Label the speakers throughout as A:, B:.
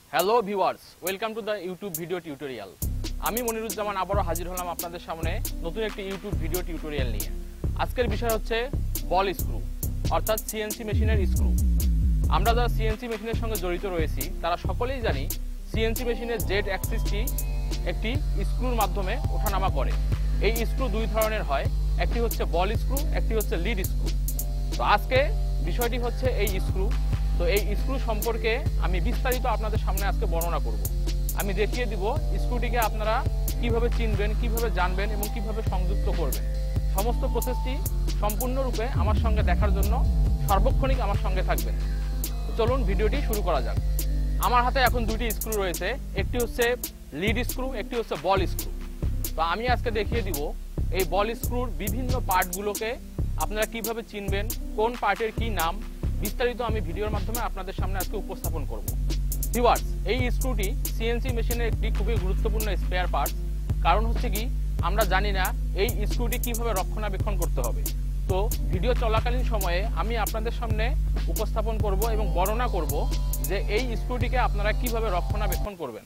A: Hello viewers, welcome to the YouTube video tutorial. আমি মনিরুজ্জামান আবারও হাজির হলাম আপনাদের সামনে নতুন একটি ইউটিউব ভিডিও টিউটোরিয়াল নিয়ে। আজকের বিষয় হচ্ছে বল স্ক্রু অর্থাৎ সিএনসি মেশিনের স্ক্রু। আমরা যারা সিএনসি মেশিনের সঙ্গে জড়িত রয়েছি তারা সকলেই জানি সিএনসি মেশিনের জেড অ্যাক্সিসটি একটি স্ক্রুর মাধ্যমে ওঠানামা করে। এই স্ক্রু দুই ধরনের হয়, একটি হচ্ছে বল স্ক্রু, একটি হচ্ছে লিড স্ক্রু। তো আজকে বিষয়টি হচ্ছে এই স্ক্রু। তো এই স্ক্রু সম্পর্কে আমি বিস্তারিত আপনাদের সামনে আজকে বর্ণনা করব। আমি দেখিয়ে দিব স্ক্রুটিকে আপনারা কিভাবে চিনবেন, কিভাবে জানবেন এবং কিভাবে সংযুক্ত করবেন। সমস্ত প্রসেসটি সম্পূর্ণরূপে আমার সঙ্গে দেখার জন্য সার্বক্ষণিক আমার সঙ্গে থাকবেন। চলুন ভিডিওটি শুরু করা যাক। আমার হাতে এখন দুটি স্ক্রু রয়েছে, একটি হচ্ছে লিড স্ক্রু, একটি হচ্ছে বল স্ক্রু। তো আমি আজকে দেখিয়ে দিব এই বল স্ক্রুর বিভিন্ন পার্টগুলোকে আপনারা কিভাবে চিনবেন, কোন পার্টের কি নাম, বিস্তারিত আমি ভিডিওর মাধ্যমে আপনাদের সামনে আজকে উপস্থাপন করব। ভিউয়ার্স, এই স্ক্রুটি সিএনসি মেশিনের একটি খুবই গুরুত্বপূর্ণ স্পেয়ার পার্টস। কারণ হচ্ছে কি, আমরা জানি না এই স্ক্রুটি কিভাবে রক্ষণাবেক্ষণ করতে হবে। তো ভিডিও চলাকালীন সময়ে আমি আপনাদের সামনে উপস্থাপন করব এবং বর্ণনা করব যে এই স্ক্রুটিকে আপনারা কিভাবে রক্ষণাবেক্ষণ করবেন।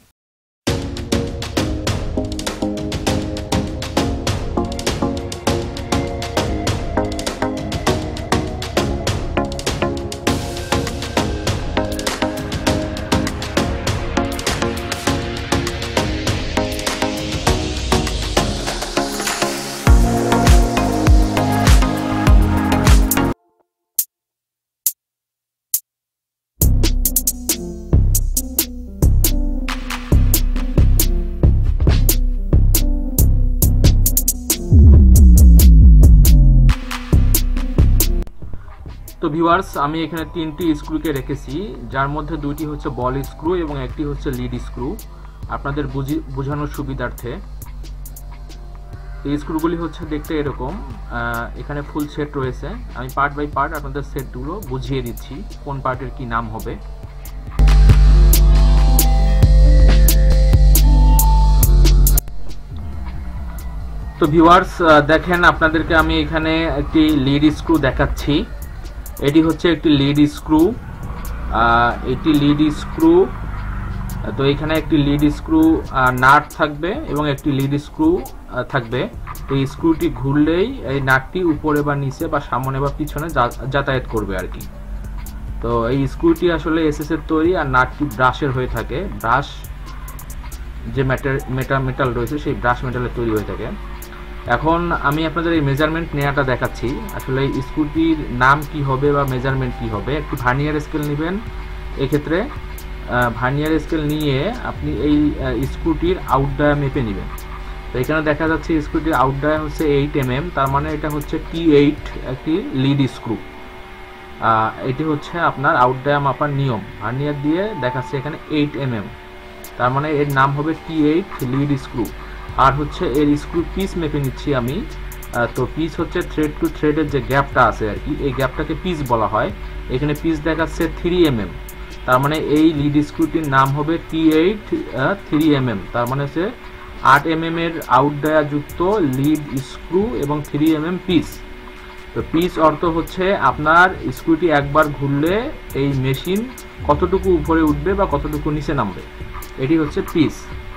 A: তো ভিউয়ার্স, আমি এখানে তিনটি স্ক্রুকে রেখেছি, যার মধ্যে দুইটি হচ্ছে বল স্ক্রু এবং একটি হচ্ছে লিড স্ক্রু। আপনাদের বোঝানোর সুবিধার্থে এই স্ক্রুগুলি হচ্ছে দেখতে এরকম। এখানে ফুল সেট রয়েছে। আমি পার্ট বাই পার্ট আপনাদের সেটগুলো বুঝিয়ে দিচ্ছি কোন পার্টের কি নাম হবে। তো ভিউয়ার্স দেখেন, আপনাদেরকে আমি এখানে একটি লিড স্ক্রু দেখাচ্ছি। এটি হচ্ছে একটি লিড স্ক্রু, এটি লিড স্ক্রু। তো এখানে একটি লিড স্ক্রু নাট থাকবে এবং একটি লিড স্ক্রু থাকবে। তো এই স্ক্রুটি ঘুরলেই এই নাটটি উপরে বা নিচে বা সামনে বা পিছনে যাতায়াত করবে আর কি। তো এই স্ক্রুটি আসলে এসএস এর তৈরি, আর নাটটি ব্রাশের হয়ে থাকে। ব্রাশ যে মেটাল রয়েছে সেই ব্রাশ মেটালের তৈরি হয়ে থাকে। এখন আমি আপনাদের এই মেজারমেন্ট নেওয়াটা দেখাচ্ছি। আসলে এই স্ক্রুটির নাম কি হবে বা মেজারমেন্ট কি হবে। একটি ভার্নিয়ার স্কেল নেবেন। এক্ষেত্রে ভার্নিয়ার স্কেল নিয়ে আপনি এই স্ক্রুটির আউটডায়া মেপে নেবেন। তো এখানে দেখা যাচ্ছে স্ক্রুটির আউটডায়া হচ্ছে 8 mm, তার মানে এটা হচ্ছে T8 একটি লিড স্ক্রু। এটি হচ্ছে আপনার আউটডায়া মাপার নিয়ম। ভার্নিয়ার দিয়ে দেখাচ্ছে এখানে 8 mm, তার মানে এর নাম হবে T8 লিড স্ক্রু। আর হচ্ছে এর স্ক্রু পিস মেপে নিচ্ছি আমি। তো পিস হচ্ছে থ্রেড টু থ্রেডের যে গ্যাপটা আছে আর কি, এই গ্যাপটাকে পিস বলা হয়। এখানে পিস দেখাচ্ছে 3 mm, তার মানে এই লিড স্ক্রুটির নাম হবে T8 3 mm, তার মানে হচ্ছে 8 mm এর আউটডায়া যুক্ত লিড স্ক্রু এবং 3 mm পিস। তো পিস অর্থ হচ্ছে আপনার স্ক্রুটি একবার ঘুরলে এই মেশিন কতটুকু উপরে উঠবে বা কতটুকু নিচে নামবে, এটি হচ্ছে পিস।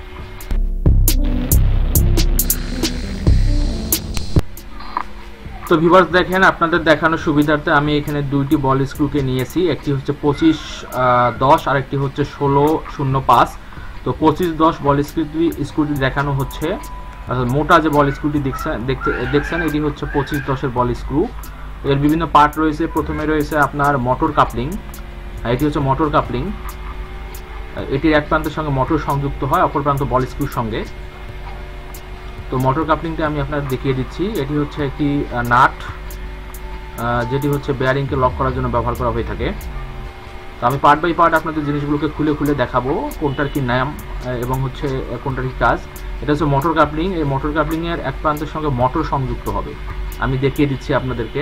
A: তো ভিউয়ার্স দেখেন, আপনাদের দেখানোর সুবিধার্থে আমি এখানে দুইটি বল স্ক্রুকে নিয়েছি। একটি হচ্ছে 25-10 আর একটি হচ্ছে 16-05। তো 25-10 বল স্ক্রুটি দেখানো হচ্ছে। মোটা যে বল স্ক্রুটি দেখছেন এটি হচ্ছে 25-10 বল স্ক্রু। এর বিভিন্ন পার্ট রয়েছে। প্রথমে রয়েছে আপনার মোটর কাপলিং। এটি হচ্ছে মোটর কাপলিং। এটির এক প্রান্তের সঙ্গে মোটর সংযুক্ত হয়, অপর প্রান্ত বল স্ক্রুর সঙ্গে। তো মোটর কাপলিংটা আমি আপনাদের দেখিয়ে দিচ্ছি। এটি হচ্ছে একটি নাট, যেটি হচ্ছে বেয়ারিংকে লক করার জন্য ব্যবহার করা হয়ে থাকে। তো আমি পার্ট বাই পার্ট আপনাদের জিনিসগুলোকে খুলে খুলে দেখাবো কোনটার কি নাম এবং হচ্ছে কোনটার কি কাজ। এটা হচ্ছে মোটর কাপলিং। এই মোটর কাপলিং এর এক প্রান্তের সঙ্গে মোটর সংযুক্ত হবে। আমি দেখিয়ে দিচ্ছি আপনাদেরকে।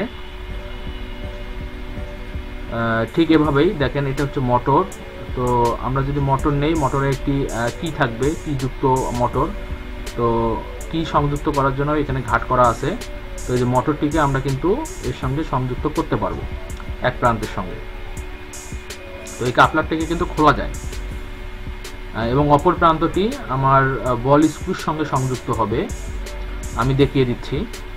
A: ঠিক এভাবেই দেখেন, এটা হচ্ছে মোটর। তো আমরা যদি মোটর নেই, মোটরে একটি কি থাকবে, কি যুক্ত মোটর। তো কি সংযুক্ত করার জন্য এখানে ঘাট করা আছে। তো এই যে মোটরটিকে আমরা কিন্তু এর সঙ্গে সংযুক্ত করতে পারবো এক প্রান্তের সঙ্গে। তো এই কাপলারটাকে কিন্তু খোলা যায়। এবং অপর প্রান্তটি আমার বল স্ক্রুর সঙ্গে সংযুক্ত হবে। আমি দেখিয়ে দিচ্ছি,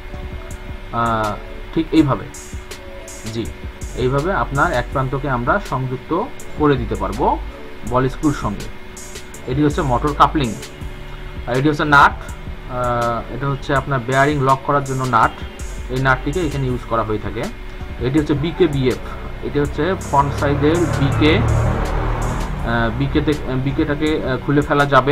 A: ঠিক এইভাবে। জি, এইভাবে আপনার এক প্রান্তকে আমরা সংযুক্ত করে দিতে পারবো বল স্ক্রুর সঙ্গে। এটি হচ্ছে মোটর কাপলিং। আর এটি হচ্ছে নাট, এটা হচ্ছে আপনার বেয়ারিং লক করার জন্য নাট। এই নাটটিকে এখানে ইউজ করা হয়ে থাকে। এটি হচ্ছে বিকে বিএফ, এটি হচ্ছে ফ্রন্ট সাইডের বিকে। বিকেটাকে খুলে ফেলা যাবে।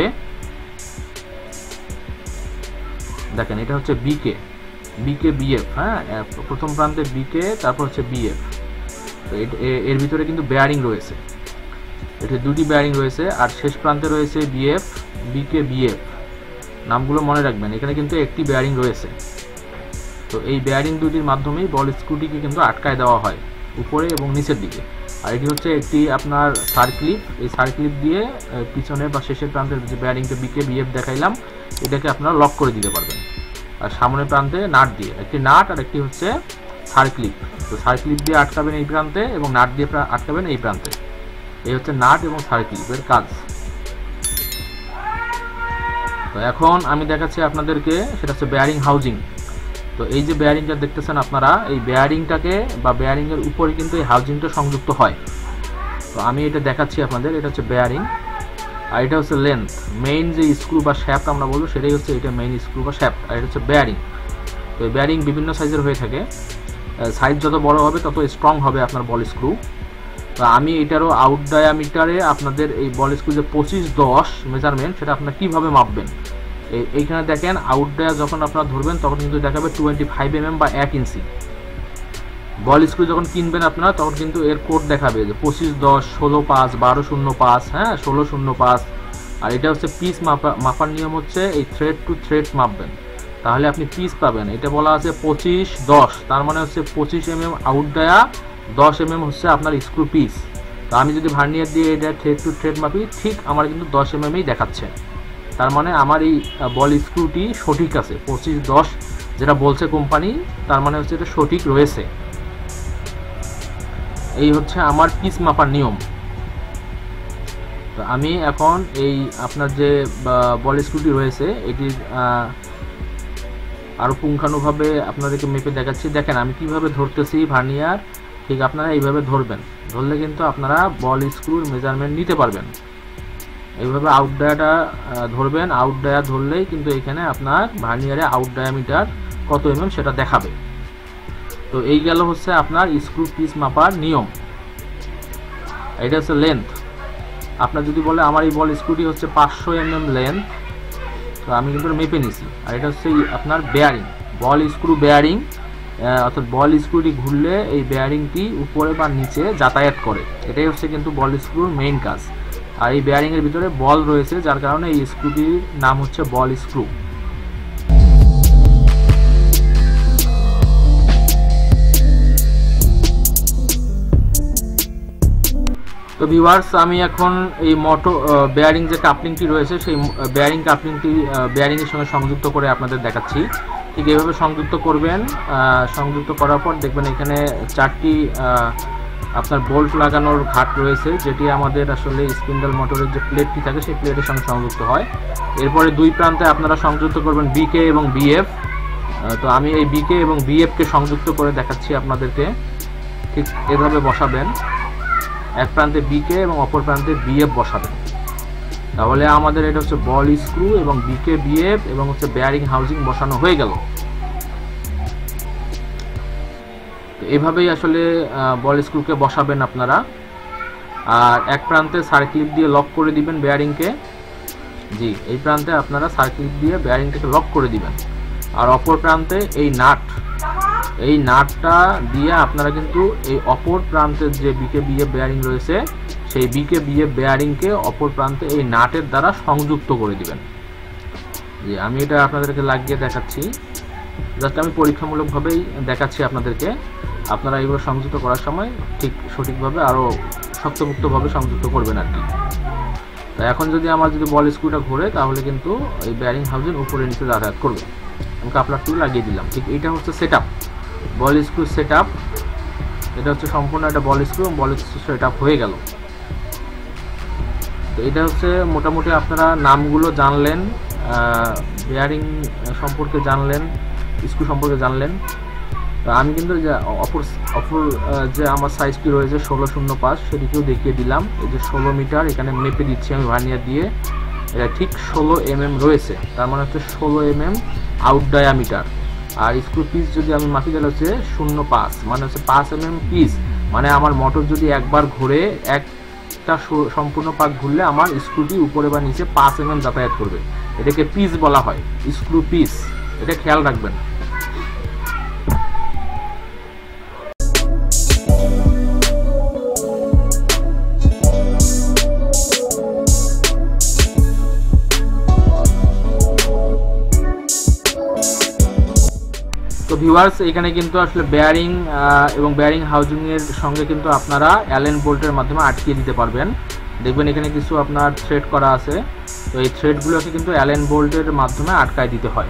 A: দেখেন, এটা হচ্ছে বিকে বিএফ। হ্যাঁ, প্রথম প্রান্তে বিকে, তারপর হচ্ছে বিএফ। তো এর ভিতরে কিন্তু বেয়ারিং রয়েছে, এটি দুটি বেয়ারিং রয়েছে। আর শেষ প্রান্তে রয়েছে বিকে বিএফ। নামগুলো মনে রাখবেন, এখানে কিন্তু একটি বেয়ারিং রয়েছে। তো এই বেয়ারিং দুটির মাধ্যমেই বল স্ক্রুটিকে কিন্তু আটকায় দেওয়া হয় উপরে এবং নিচের দিকে। আর এটি হচ্ছে একটি আপনার সার্ক্লিপ। এই সার্ক্লিপ দিয়ে পিছনে বা শেষের প্রান্তের যে বেয়ারিংটা বিকে বিএফ দেখাইলাম, এটাকে আপনারা লক করে দিতে পারবেন। আর সামনের প্রান্তে নাট দিয়ে, একটি নাট আর একটি হচ্ছে সার্ক্লিপ। তো সার্ক্লিপ দিয়ে আটকাবেন এই প্রান্তে এবং নাট দিয়ে আটকাবেন এই প্রান্তে। এই হচ্ছে নাট এবং সার্ক্লিপের কাজ। তো এখন আমি দেখাচ্ছি আপনাদেরকে, সেটা হচ্ছে বেয়ারিং হাউজিং। তো এই যে বেয়ারিংটা দেখতেছেন আপনারা, এই বেয়ারিংটাকে বা বেয়ারিংয়ের উপরে কিন্তু এই হাউজিংটা সংযুক্ত হয়। তো আমি এটা দেখাচ্ছি আপনাদের। এটা হচ্ছে বেয়ারিং, আর এটা হচ্ছে লেন্থ। মেইন যে স্ক্রু বা শ্যাফট আমরা বলবো, সেটাই হচ্ছে এটা মেইন স্ক্রু বা শ্যাফট। আর এটা হচ্ছে বেয়ারিং। তো এই বেয়ারিং বিভিন্ন সাইজের হয়ে থাকে। সাইজ যত বড় হবে তত স্ট্রং হবে আপনার বল স্ক্রু। তো আমি এটারও আউট ডায়ামিটারে আপনাদের এই বল স্ক্রু যে 25-10 মেজারমেন্ট, সেটা আপনারা কীভাবে মাপবেন। এইখানে দেখেন, আউট ডায়া যখন আপনারা ধরবেন তখন কিন্তু দেখাবে 25 mm বা 1 ইঞ্চি। বল স্ক্রু যখন কিনবেন আপনারা, তখন কিন্তু এর কোড দেখাবে যে 25-10, 16-5, 12-05, হ্যাঁ 16-05। আর এটা হচ্ছে পিস মাপার নিয়ম হচ্ছে এই থ্রেড টু থ্রেড মাপবেন, তাহলে আপনি পিস পাবেন। এটা বলা আছে 25-10, তার মানে হচ্ছে 25 mm আউট ডায়া, 10 mm হচ্ছে আপনার স্ক্রু পিস। তো আমি যদি ভার্নিয়ার দিয়ে এটা থ্রেড টু থ্রেড মাপি, ঠিক আমার কিন্তু 10 mm দেখাচ্ছে। তার মানে আমার এই বল স্ক্রুটি সঠিক আছে। 25-10 যেটা বলছে কোম্পানি, তার মানে হচ্ছে এটা সঠিক রয়েছে। এই হচ্ছে আমার পিস মাপার নিয়ম। তো আমি এখন এই আপনার যে বল স্ক্রুটি রয়েছে, এটির আরও পুঙ্খানুভাবে আপনাদেরকে মেপে দেখাচ্ছি। দেখেন আমি কিভাবে ধরতেছি ভার্নিয়ার, ঠিক আপনারা এইভাবে ধরবেন। ধরলে কিন্তু আপনারা বল স্ক্রুর মেজারমেন্ট নিতে পারবেন। এইভাবে আউট ডায়াটা ধরবেন। আউট ডায়া ধরলেই কিন্তু এখানে আপনার ভার্নিয়ারে আউট ডায়ামিটার কত mm সেটা দেখাবে। তো এই গেল হচ্ছে আপনার স্ক্রু পিস মাপার নিয়ম। এটা হচ্ছে লেন্থ। আপনার যদি বলে আমার এই বল স্ক্রুটি হচ্ছে 500 mm লেন্থ, তো আমি কিন্তু মেপে নিছি। আর এটা হচ্ছে আপনার বেয়ারিং, বল স্ক্রু বেয়ারিং। অর্থাৎ বল স্ক্রুটি ঘুরলে এই বেয়ারিংটি উপরে বা নিচে যাতায়াত করে। এটাই হচ্ছে কিন্তু বল স্ক্রুর মেইন কাজ। আর এই বেয়ারিংয়ের ভিতরে বল রয়েছে, যার কারণে এই স্ক্রুটির নাম হচ্ছে বল স্ক্রু। তো ভিউয়ার্স, আমি এখন এই মোটর বেয়ারিং যে কাপলিংটি রয়েছে, সেই বেয়ারিং কাপলিংটি বেয়ারিংয়ের সঙ্গে সংযুক্ত করে আপনাদের দেখাচ্ছি। ঠিক এইভাবে সংযুক্ত করবেন। সংযুক্ত করার পর দেখবেন এখানে 4টি আপনার বোল্ট লাগানোর ঘাট রয়েছে, যেটি আমাদের আসলে স্পিন্ডল মোটরের যে প্লেটটি থাকে সেই প্লেটের সঙ্গে সংযুক্ত হয়। এরপরে দুই প্রান্তে আপনারা সংযুক্ত করবেন বিকে এবং বিএফ। তো আমি এই বিকে এবং বিএফকে সংযুক্ত করে দেখাচ্ছি আপনাদেরকে। ঠিক এভাবে বসাবেন, এক প্রান্তে বিকে এবং অপর প্রান্তে বিএফ বসাবেন। তাহলে আমাদের এটা হচ্ছে বল স্ক্রু এবং বিকে বিএফ এবং হচ্ছে বেয়ারিং হাউজিং বসানো হয়ে গেল। তো এভাবেই আসলে বল স্ক্রুকে বসাবেন আপনারা। আর এক প্রান্তে সার্ক্লিপ দিয়ে লক করে দিবেন বেয়ারিংকে। জি, এই প্রান্তে আপনারা সার্ক্লিপ দিয়ে বেয়ারিংটাকে লক করে দিবেন। আর অপর প্রান্তে এই নাটটা দিয়ে আপনারা কিন্তু এই অপর প্রান্তের যে বিকে বিএফ বেয়ারিং রয়েছে, সেই বিকে বিএফ বেয়ারিংকে অপর প্রান্তে এই নাটের দ্বারা সংযুক্ত করে দিবেন। জি, আমি এটা আপনাদেরকে লাগিয়ে দেখাচ্ছি। জাস্ট আমি পরীক্ষামূলকভাবেই দেখাচ্ছি আপনাদেরকে। আপনারা এইগুলো সংযুক্ত করার সময় ঠিক সঠিকভাবে আরও শক্তপোক্তভাবে সংযুক্ত করবেন আর কি। তো এখন যদি আমার বল স্ক্রুটা ঘোরে, তাহলে কিন্তু এই বেয়ারিং হাউজিং উপরে নিচে যাতায়াত করবে। আমি কাপলারটি লাগিয়ে দিলাম। ঠিক এইটা হচ্ছে set up, ball screw set up. এটা হচ্ছে সম্পূর্ণ একটা ball screw, ball screw set up হয়ে গেল। তো এটা হচ্ছে মোটামুটি আপনারা নামগুলো জানলেন, বেয়ারিং সম্পর্কে জানলেন, স্ক্রু সম্পর্কে জানলেন। তো আমি কিন্তু অপর যে আমার সাইজটি রয়েছে 1605 সেটিকেও দেখিয়ে দিলাম। এই যে 16 মিটার এখানে মেপে দিচ্ছি আমি ভার্নিয়ার দিয়ে, এটা ঠিক 16 mm রয়েছে, তার মানে হচ্ছে 16 mm আউট ডায়ামিটার। আর স্ক্রু পিস যদি আমি মাপি তাহলে হচ্ছে 05, মানে হচ্ছে 5 mm পিস, মানে আমার মোটর যদি একবার ঘুরে একটা সম্পূর্ণ পাক ঘুরলে আমার স্ক্রুটি উপরে বা নিচে 5 mm যাতায়াত করবে। এটাকে পিস বলা হয়, স্ক্রু পিস, এটা খেয়াল রাখবেন। তো ভিউয়ার্স, এখানে কিন্তু আসলে বেয়ারিং এবং বেয়ারিং হাউজিং এর সঙ্গে কিন্তু আপনারা অ্যালেন বোল্টের মাধ্যমে আটকিয়ে দিতে পারবেন। দেখবেন এখানে কিছু আপনার থ্রেড করা আছে, তো এই থ্রেডগুলোকে কিন্তু অ্যালেন বোল্টের মাধ্যমে আটকায় দিতে হয়।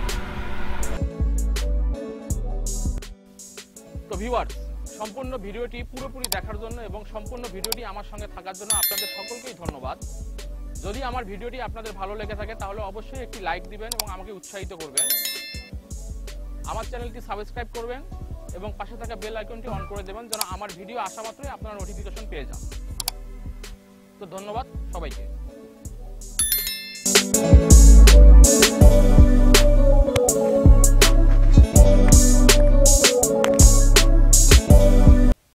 B: তো ভিউয়ার্স, সম্পূর্ণ ভিডিওটি পুরোপুরি দেখার জন্য এবং সম্পূর্ণ ভিডিওটি আমার সঙ্গে থাকার জন্য আপনাদের সকলকেই ধন্যবাদ। যদি আমার ভিডিওটি আপনাদের ভালো লেগে থাকে তাহলে অবশ্যই একটি লাইক দিবেন এবং আমাকে উৎসাহিত করবেন। আমার চ্যানেলটি সাবস্ক্রাইব করবেন এবং পাশে থাকা বেল আইকনটি অন করে দেবেন যেন আমার ভিডিও আসা মাত্রই আপনারা নোটিফিকেশন পেয়ে যান। তো ধন্যবাদ সবাইকে।